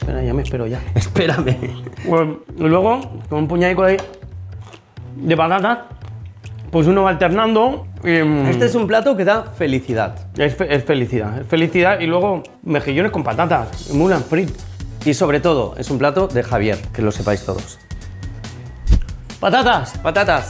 Espera, ya me espero ya. Espérame. Pues, y luego, con un puñadico ahí de patatas, pues uno va alternando. Este es un plato que da felicidad. Es felicidad. Y luego mejillones con patatas, mulan frit. Y sobre todo, es un plato de Javier, que lo sepáis todos. ¡Patatas! Patatas.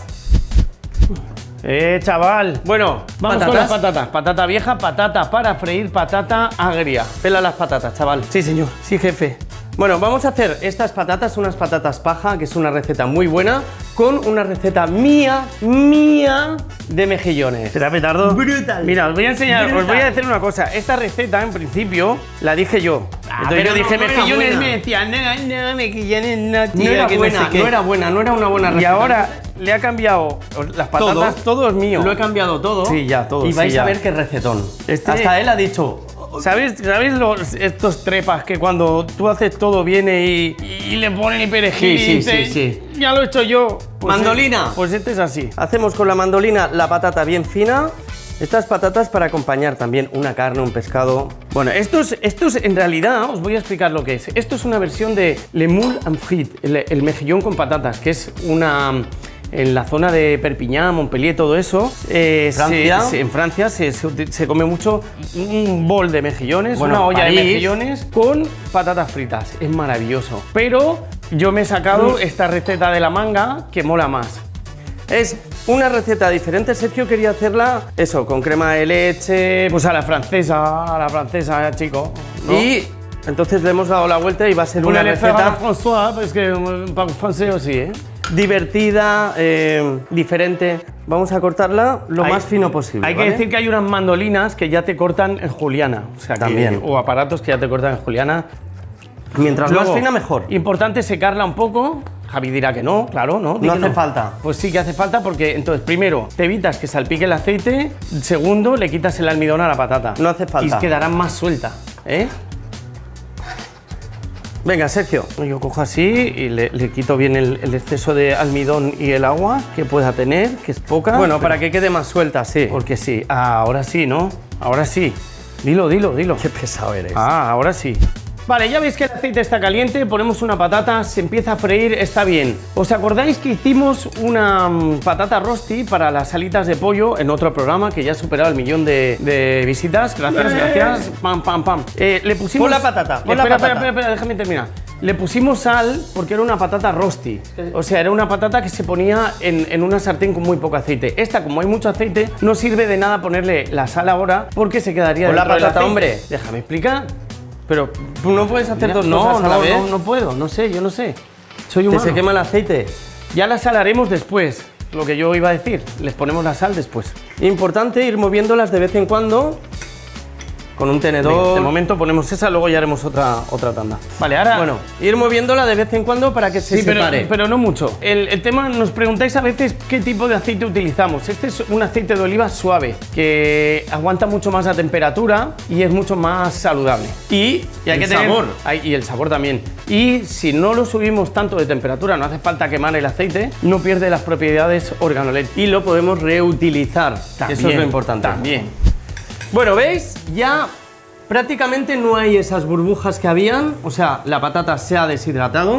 Chaval. Bueno, Vamos patatas. con las patatas. Patata vieja, patata para freír, patata agria. Pela las patatas, chaval. Sí, señor. Sí, jefe. Bueno, vamos a hacer estas patatas, unas patatas paja, que es una receta muy buena, con una receta mía de mejillones. ¿Será petardo? Brutal. Mira, os voy a enseñar, Brutal. os voy a decir una cosa. Esta receta, en principio, la dije yo. Entonces pero yo dije no era mejillones, buena. me decían, no, mejillones, no, tío, No era que buena, sé qué. no era una buena receta. Y ahora le ha cambiado las patatas, todo es mío. Lo he cambiado todo. Sí, ya, todo, Y vais sí, ya. a ver qué recetón. Este- Hasta él ha dicho... ¿Sabéis estos trepas que cuando tú haces todo viene y le ponen el perejil Sí, y sí, dices, sí. ya lo he hecho yo? Pues Mandolina. Pues este es así. Hacemos con la mandolina la patata bien fina. Estas patatas para acompañar también una carne, un pescado. Bueno, esto es en realidad, os voy a explicar lo que es. Esto es una versión de le moule en frit, el mejillón con patatas, que es una... En la zona de Perpiñán, Montpellier, todo eso, ¿Francia? en Francia se come mucho un bol de mejillones, Bueno, una olla París. de mejillones con patatas fritas. Es maravilloso. Pero yo me he sacado esta receta de la manga que mola más. Es una receta diferente. Sergio quería hacerla, eso, con crema de leche. Pues a la francesa, chico, ¿no? Y entonces le hemos dado la vuelta y va a ser una le faire à la receta François, pues que para francés aussi, ¿eh? divertida, diferente. Vamos a cortarla lo Hay- más fino posible. Hay que ¿vale? decir que hay unas mandolinas que ya te cortan en juliana. O sea, que- También. o aparatos que ya te cortan en juliana. Mientras Luego, más fina, mejor. Importante secarla un poco. Javi dirá que no, claro, ¿no? Di No que hace falta. Pues sí que hace falta porque entonces, primero, te evitas que salpique el aceite. Segundo, le quitas el almidón a la patata. No hace falta. Y quedará más suelta, ¿eh? Venga, Sergio. Yo cojo así y le quito bien el exceso de almidón y el agua que pueda tener, que es poca. Bueno, para que quede más suelta, sí. Porque sí, ahora sí, ¿no? Ahora sí. Dilo. Qué pesado eres. Ahora sí. Vale, ya veis que el aceite está caliente, ponemos una patata, se empieza a freír, está bien. ¿Os acordáis que hicimos una patata rosti para las alitas de pollo en otro programa que ya ha superado el 1.000.000 de visitas? Gracias. Pam, pam, pam. Le pusimos... Pon la patata, pon la Espera, patata. espera, déjame terminar. Le pusimos sal porque era una patata rosti. O sea, era una patata que se ponía en una sartén con muy poco aceite. Esta, como hay mucho aceite, no sirve de nada ponerle la sal ahora porque se quedaría Pon la dentro del patata, aceite. hombre. Déjame explicar. Pero no puedes hacer dos No, cosas a la vez. no puedo, no sé, yo no sé. Soy Te humano. se quema el aceite. Ya la salaremos después, lo que yo iba a decir. Les ponemos la sal después. Importante ir moviéndolas de vez en cuando con un Venga, tenedor. de momento ponemos esa, luego ya haremos otra tanda. Vale, ahora... Bueno, ir moviéndola de vez en cuando para que se sí, separe. pero no mucho. El tema, nos preguntáis a veces qué tipo de aceite utilizamos. Este es un aceite de oliva suave, que aguanta mucho más la temperatura y es mucho más saludable. Y hay El que tener... sabor. Y el sabor también. Y si no lo subimos tanto de temperatura, no hace falta quemar el aceite, no pierde las propiedades organolépticas. Y lo podemos reutilizar. También, Eso es lo importante. También. Bueno, ¿veis? Ya prácticamente no hay esas burbujas que habían. O sea, la patata se ha deshidratado.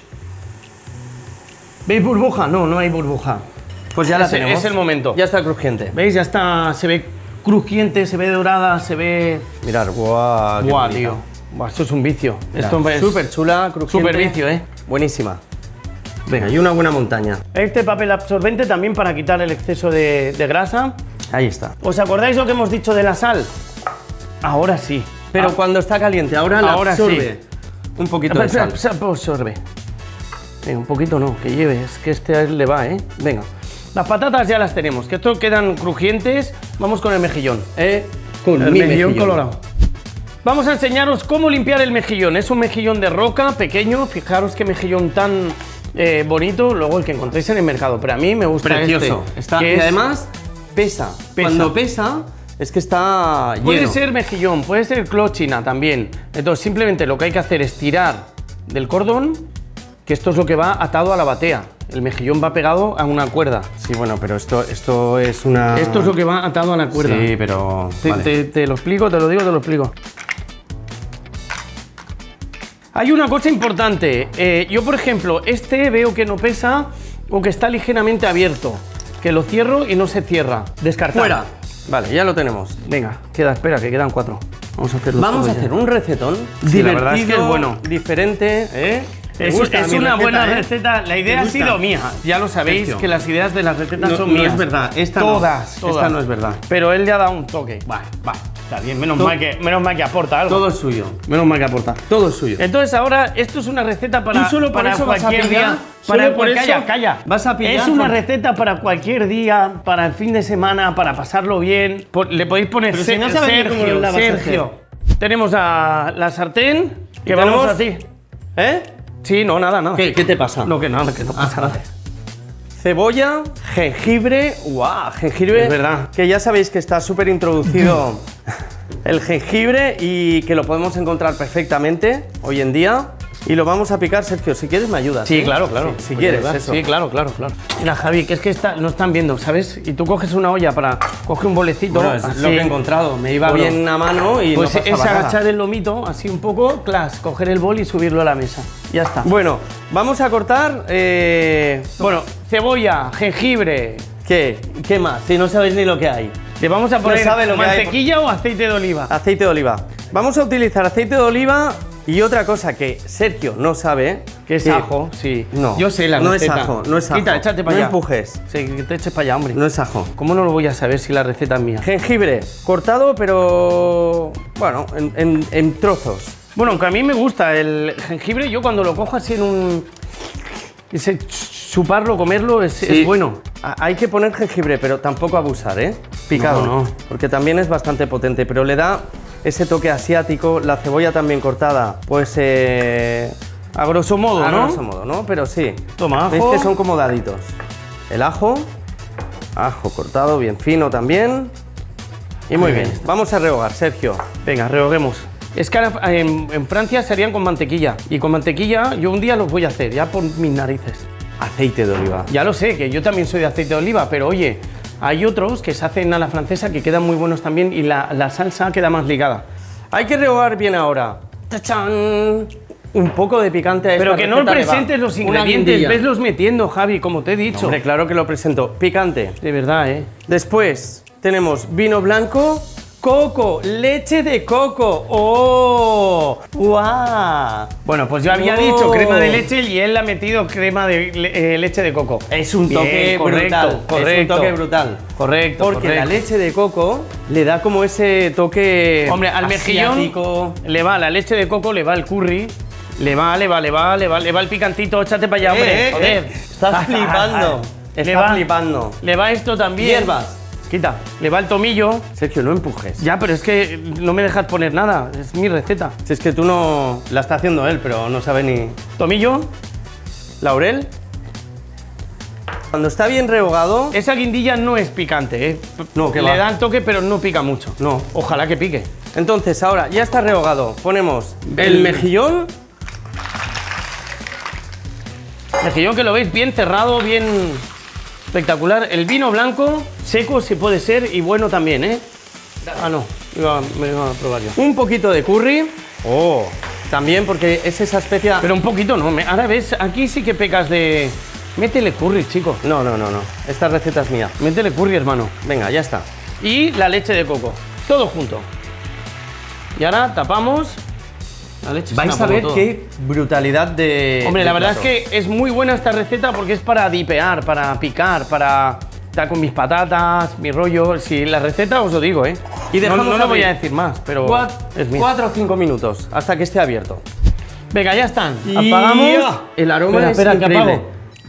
¿Veis burbuja? No, no hay burbuja. Pues ya la Es- tenemos. es el momento. Ya está crujiente. ¿Veis? Ya está, se ve crujiente, se ve dorada, se ve... Mirad, guau, qué Buah, bonita. tío. Buah, esto es un vicio. Mirad, Esto es súper chula, crujiente. súper vicio, ¿eh? Buenísima. Venga, y una buena montaña. Este papel absorbente también para quitar el exceso de grasa. Ahí está. ¿Os acordáis lo que hemos dicho de la sal? Ahora sí. Pero cuando está caliente, ahora la ahora absorbe un poquito de sal. Absorbe. Venga, un poquito no, que lleve. Es que este a él le va, ¿eh? Venga. Las patatas ya las tenemos, que estos quedan crujientes. Vamos con el mejillón. Con El mi mejillón mejillón colorado. Vamos a enseñaros cómo limpiar el mejillón. Es un mejillón de roca, pequeño. Fijaros qué mejillón tan bonito. Luego el que encontréis en el mercado. Pero a mí me gusta Precioso. este. Está, que y es- además pesa. Pesa. Cuando pesa es que está lleno. Puede ser mejillón, puede ser clochina también. Entonces simplemente lo que hay que hacer es tirar del cordón, que esto es lo que va atado a la batea. El mejillón va pegado a una cuerda. Sí, bueno, pero esto es una... Esto es lo que va atado a la cuerda. Sí, pero... vale. Te lo explico, te lo digo, te lo explico. Hay una cosa importante. Yo, por ejemplo, este veo que no pesa o que está ligeramente abierto. Que lo cierro y no se cierra. Descartar. Fuera. Vale, ya lo tenemos. Venga, espera, que quedan 4. Vamos a hacerlo. Vamos a hacer un recetón Sí, divertido, la verdad es que es bueno. diferente, ¿eh? Es una buena receta. La idea ha sido mía. Ya lo sabéis, Sergio. que las ideas de las recetas son No mías. es verdad, esta todas. Esta no es verdad. Pero él le ha dado un toque. Vale. Está bien, menos mal que aporta algo. Todo es suyo. Menos mal que aporta. Todo es suyo. Entonces ahora, esto es una receta para, ¿Tú solo por para eso vas a cualquier pillar? día. ¿Solo por eso Calla. vas a pillar? Es una receta para cualquier día, para el fin de semana, para pasarlo bien. Le podéis poner Pero si no sabes ni cómo la vas a Sergio. Tenemos a la sartén, que ¿Y vamos tenemos? así. ¿Eh? Sí, nada. ¿Qué te pasa? No, que no pasa nada. Cebolla, jengibre, ¡guau! Jengibre, Es verdad. que ya sabéis que está súper introducido el jengibre y que lo podemos encontrar perfectamente hoy en día. Y lo vamos a picar, Sergio, si quieres me ayudas. Sí, ¿eh? claro. Si Oye, quieres, ¿verdad? eso. Sí, claro. Mira, Javi, que es que no están viendo, ¿sabes? Y tú coges una olla para... Coge un bolecito. Bueno, es así. lo que he encontrado. Me iba Bueno, bien a mano y Pues no es pasaba nada. agachar el lomito, así un poco, coger el bol y subirlo a la mesa. Ya está. Bueno, vamos a cortar... Bueno, cebolla, jengibre. ¿Qué más? Si no sabéis ni lo que hay. Le vamos a poner sabe lo que hay. mantequilla o aceite de oliva. Aceite de oliva. Vamos a utilizar aceite de oliva y otra cosa que Sergio no sabe. Que es ajo, sí. No. Yo sé la no receta. es ajo, no es ajo. Quita, échate para no allá. empujes. Sí, que te eches para allá, hombre. No es ajo. ¿Cómo no lo voy a saber si la receta es mía? Jengibre, cortado, pero bueno, en trozos. Bueno, aunque a mí me gusta el jengibre, yo cuando lo cojo así en un... Ese chuparlo, comerlo, es bueno. Hay que poner jengibre, pero tampoco abusar, ¿eh? Picado, No. porque también es bastante potente, pero le da ese toque asiático. La cebolla también cortada, pues A grosso modo, a ¿no? grosso modo, ¿no? Pero sí. Toma, ¿Veis ajo. que son como daditos? El ajo cortado bien fino también. Y muy Ahí bien. está. Vamos a rehogar, Sergio. Venga, rehoguemos. Es que ahora, en Francia serían con mantequilla. Y con mantequilla yo un día los voy a hacer, ya por mis narices. Aceite de oliva. Ya lo sé, que yo también soy de aceite de oliva, pero oye, hay otros que se hacen a la francesa que quedan muy buenos también y la salsa queda más ligada. Hay que rehogar bien ahora. ¡Tachán! Un poco de picante a esta Pero que no receta le va. presentes los Una ingredientes, guindilla. veslos metiendo, Javi, como te he dicho. Hombre, claro que lo presento. Picante. De verdad, ¿eh? Después tenemos vino blanco, coco, leche de coco. ¡Oh! ¡Guau! Bueno, pues yo había Oh. dicho crema de leche y él le ha metido crema de leche de coco. Es un Bien, toque brutal. Correcto. Es un toque brutal. Correcto. Porque la correcto. leche de coco le da como ese toque. Hombre, al mejillón asiático. le va la leche de coco, le va el curry, le va el picantito, échate para allá, hombre. Joder. Estás flipando. Le Estás va- flipando. Le va esto también. Hierbas. Quita. Le va el tomillo. Sergio, no empujes. Ya, pero es que no me dejas poner nada. Es mi receta. Si es que tú no. La está haciendo él, pero no sabe ni. Tomillo. Laurel. Cuando está bien rehogado. Esa guindilla no es picante, ¿eh? No, que le va. da el toque, pero no pica mucho. No. Ojalá que pique. Entonces, ahora ya está rehogado. Ponemos el mejillón. Mejillón que lo veis bien cerrado, bien espectacular. El vino blanco, seco si puede ser y bueno también, ¿eh? Ah, no, me iba a probar yo. Un poquito de curry. Oh. También porque es esa especia. Pero un poquito no, ahora ves, aquí sí que pecas de... Métele curry, chico. No. Esta receta es mía. Métele curry, hermano. Venga, ya está. Y la leche de coco, todo junto. Y ahora tapamos. La leche Vais se a la ver pongo qué brutalidad de. Hombre, de la verdad plato. es que es muy buena esta receta porque es para dipear, para picar, para estar con mis patatas, mi rollo. Si la receta os lo digo, ¿eh? Y dejamos no lo voy abrir. a decir más, pero es mía. 4 o 5 minutos hasta que esté abierto. Venga, ya están. Y Apagamos. el aroma Espera, es que increíble. apago.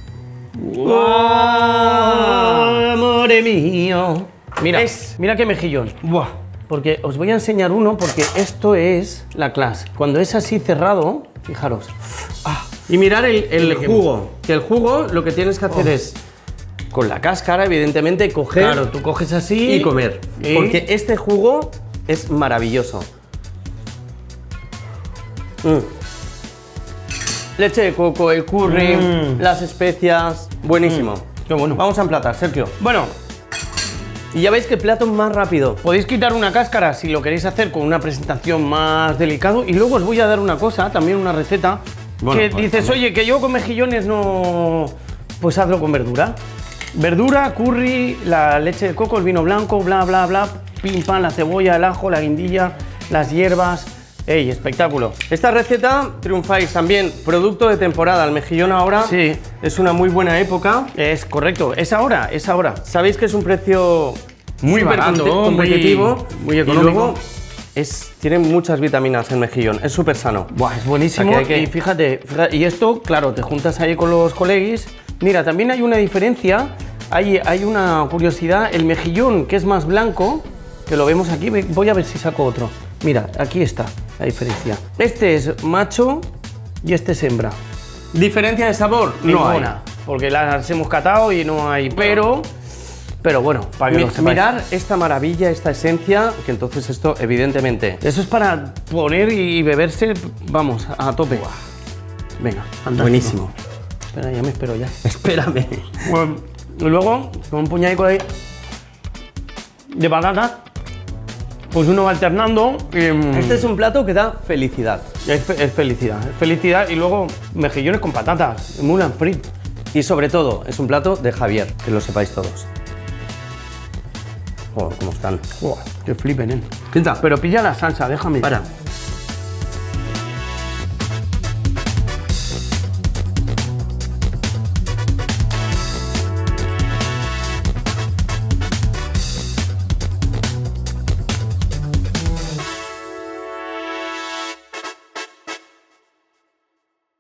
Amore mío. Mira, mira qué mejillón. Buah. Porque os voy a enseñar uno porque esto es la clase. Cuando es así cerrado, fijaros. Y mirar el me jugo. Que el jugo lo que tienes que hacer es, con la cáscara, evidentemente, coger Claro, tú coges así y comer. y- Porque este jugo es maravilloso. Leche de coco, el curry, las especias. Buenísimo. Qué bueno. Vamos a emplatar, Sergio. Bueno, Y ya veis que el plato es más rápido. Podéis quitar una cáscara si lo queréis hacer con una presentación más delicado. Y luego os voy a dar una cosa, también una receta, Bueno, que pues, dices, vamos. oye, que yo con mejillones no... Pues hazlo con verdura. Verdura, curry, la leche de coco, el vino blanco, bla, bla, bla, pim, pam, la cebolla, el ajo, la guindilla, las hierbas... ¡Ey, espectáculo! Esta receta triunfáis también, producto de temporada. El mejillón ahora Sí. es una muy buena época. Es correcto, es ahora, es ahora. Sabéis que es un precio Muy barato, competitivo muy económico. y luego tiene muchas vitaminas el mejillón, es súper sano. Buah, es buenísimo. O sea, que hay que- Y fíjate, y esto, claro, te juntas ahí con los coleguis. Mira, también hay una diferencia, hay una curiosidad. El mejillón, que es más blanco, que lo vemos aquí, voy a ver si saco otro. Mira, aquí está la diferencia. Este es macho y este es hembra. ¿Diferencia de sabor? No hay. Ninguna, porque las hemos catado y no hay, pero bueno, para que lo sepáis. Mirar esta maravilla, esta esencia, que entonces esto evidentemente... Eso es para poner y beberse, vamos, a tope. Venga, fantástico. Buenísimo. Espera, ya me espero ya. Espérame. Bueno, y luego, con un puñadico ahí de patatas, pues uno va alternando y, Este es un plato que da felicidad. es felicidad. Es felicidad y luego mejillones con patatas, mulan frit. Y sobre todo, es un plato de Javier, que lo sepáis todos. Joder, ¿cómo están? Joder, que flipen, Pinta. Pero pilla la salsa, déjame. Para.